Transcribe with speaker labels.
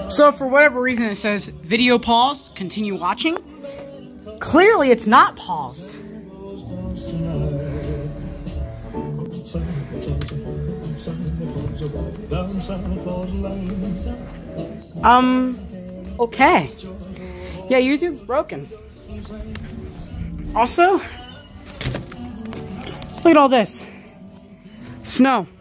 Speaker 1: So for whatever reason it says video paused, continue watching. Clearly it's not paused. Okay. Yeah, YouTube's broken. Also, look at all this. Snow.